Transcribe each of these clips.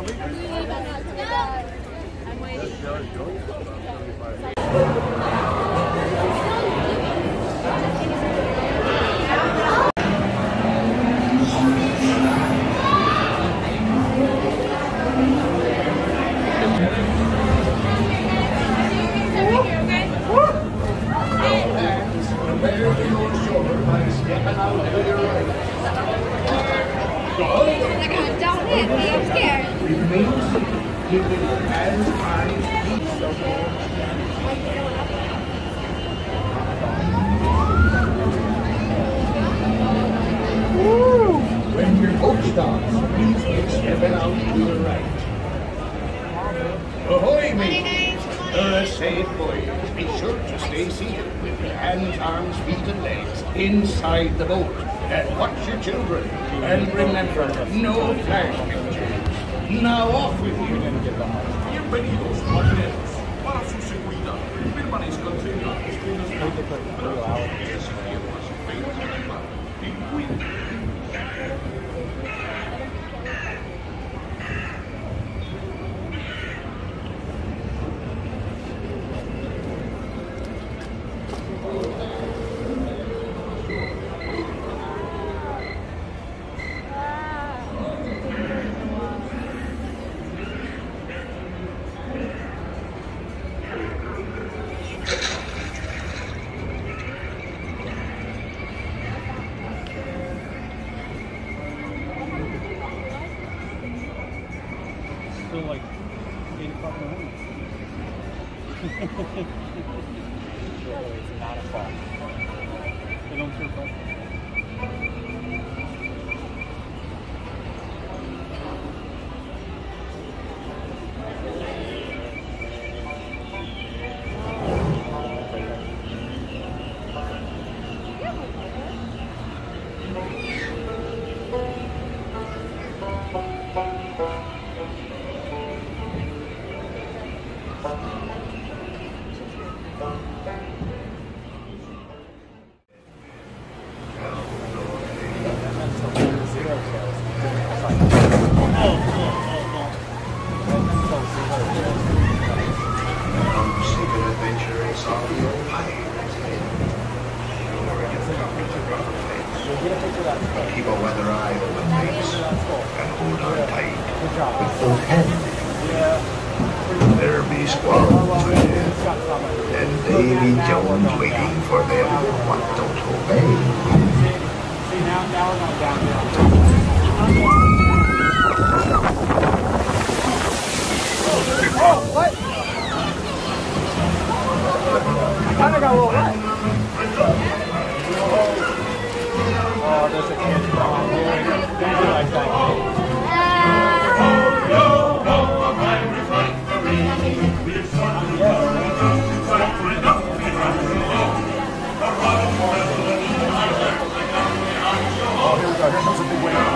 I'm waiting. Don't hit me, I'm scared. When your boat stops, please keep stepping out to the right. Ahoy, mate! Safe voyage. Be sure to stay seated with your hands, arms, feet, and legs inside the boat. And watch your children. And remember, no flash pictures. Now off with you. Bienvenidos a Mochileros. Para su seguridad, permanezcan sentados con las manos separadas. Desciendas y pegas en el mar. Y cuiden. Still like 8 o'clock in the morning. It's not a fall. They don't serve breakfast. Keep a weather eye over things and hold on tight with both hands. There be squirrels ahead, and Davy Jones waiting for them what don't obey. See, now we're not down here. Oh, what? I kind of got a little wet. Oh, there's a kid on here. Don't be like that, kid. Oh, here we go. Here comes a big wave.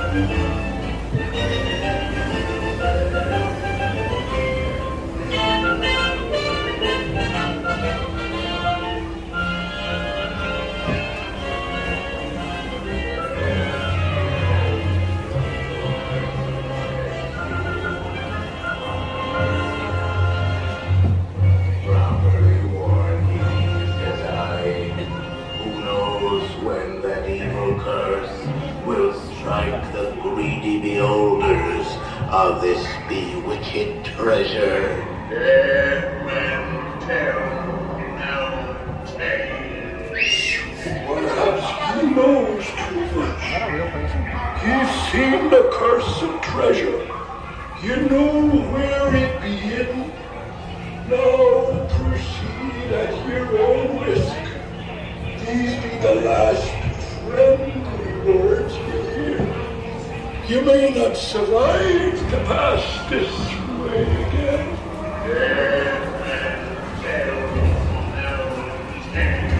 Of this bewitched treasure. Dead men tell no tales. Perhaps he knows too much. He's seen the cursed treasure. You know where it be hidden. Now proceed at your own risk. These be the last friendly words you hear. You may not survive to pass this way again. Dead men tell no tales.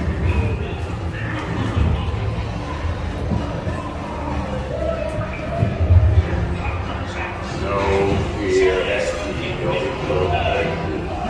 No fear has no protected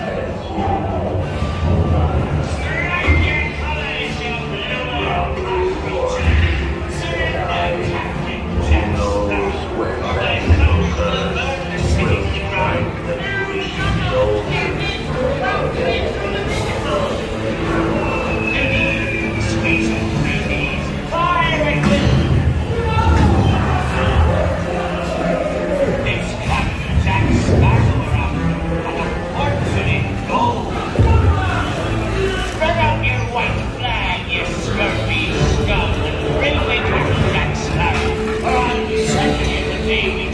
It's Captain Jack Sparrow around, and a fortune in gold. Spread out your white flag, you scurvy scum, and bring away Captain Jack Sparrow, or I'll be sending you the baby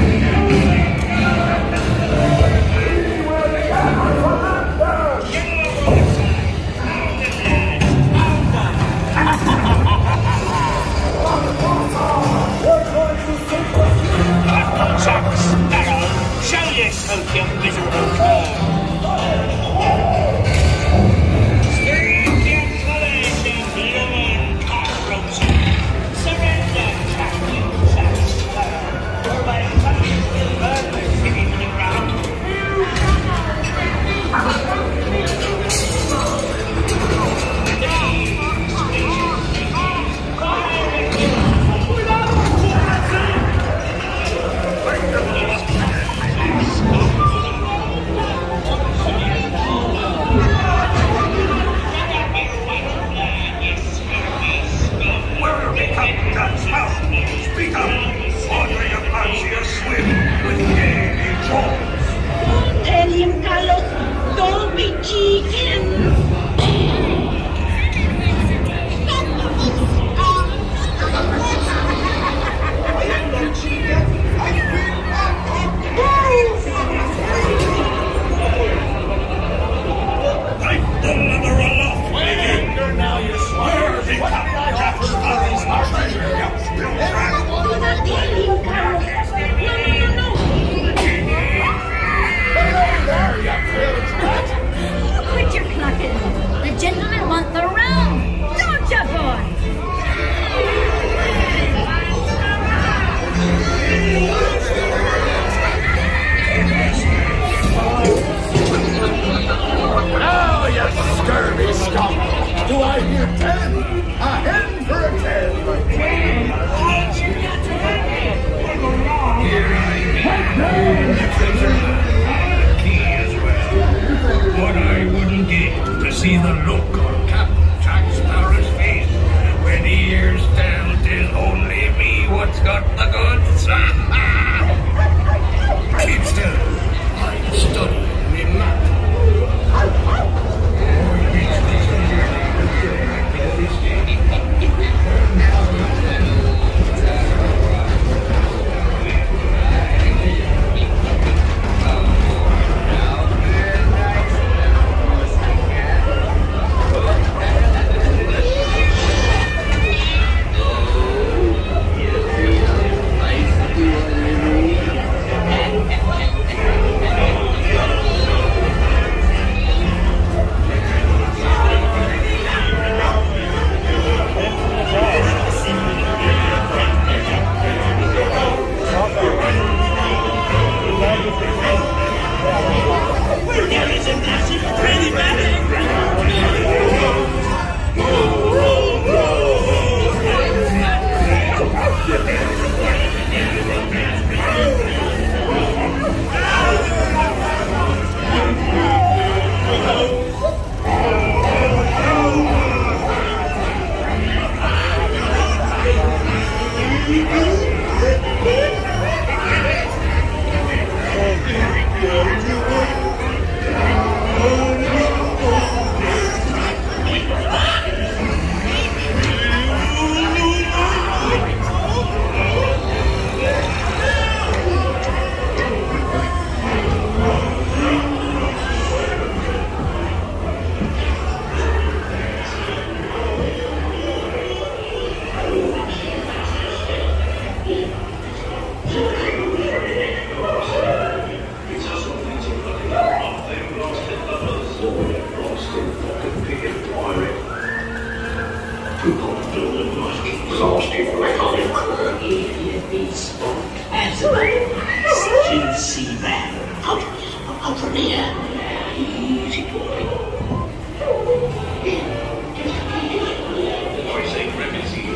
Jack Sparrow, show yourself, you miserable cur! Stir your colors, you blooming cockroach! Surrender, Captain Jack Sparrow, or my fire will burn the city to the ground! Speak up! Ordering a fancier swim with Davy Jones! Tell him, Carlos, don't be cheating. I am not cheating. I've been I've the leather aloft! Anger now, you swear! The Captain Jack Sparrow's our treasure! Do not tell him, Carlos. No. There, you village rat. Quit your clucking. The gentlemen want the round. Don't ya, boy? Now, you scurvy scum. Do I hear 10? A hen for a 10. Here I am, the treasure, key as well. What I wouldn't give to see the look on Captain Jack Sparrow's face when he hears tell 'tis only me what's got the goods. Keep still, I'm studying me map. Still see that. Out from here. Easy boy. I say Remedy.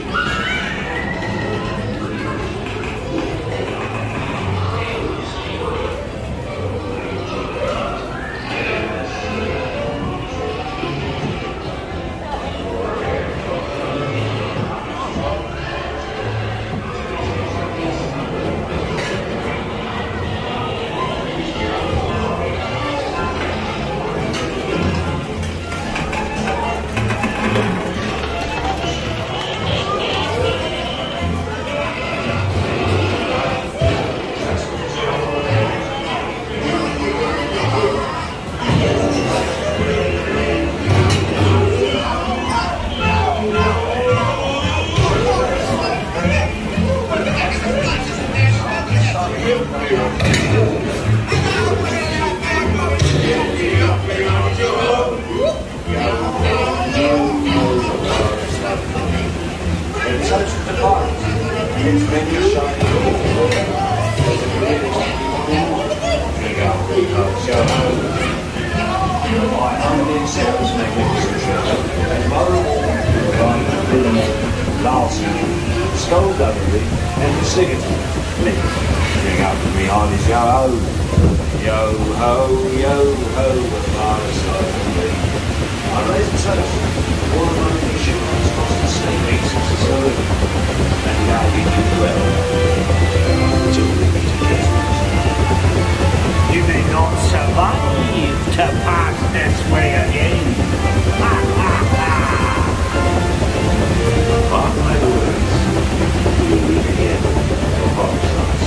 Skullduggery and cigarette. Ring out for me on his yo-ho. Yo-ho, yo-ho, a fire slowly. I raise a toast. All of my insurance cost the same basis as early. And now we do well. Till we meet again. You may not survive to pass this way again. Ha ha ha! Mark my words. We'll meet again. Alongside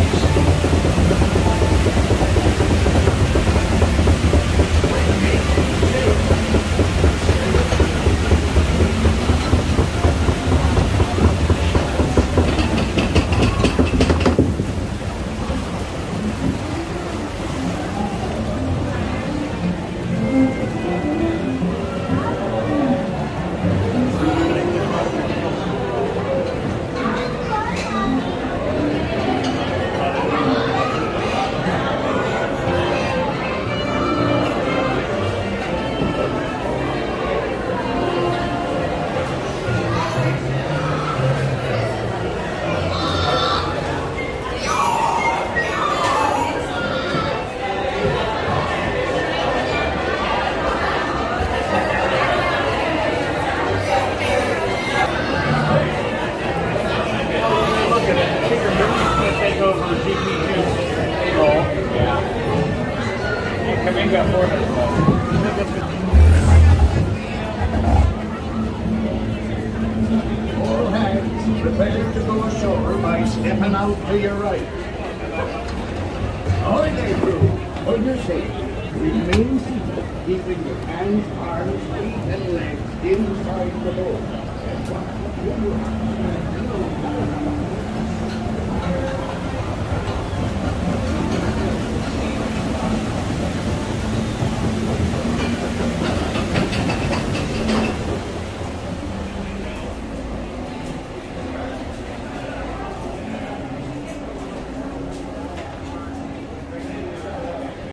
Prepare to go ashore by stepping out to your right. Ahoy there, crew. Hold your safe. Remain seated, keeping your hands, arms, feet, and legs inside the boat. And watch your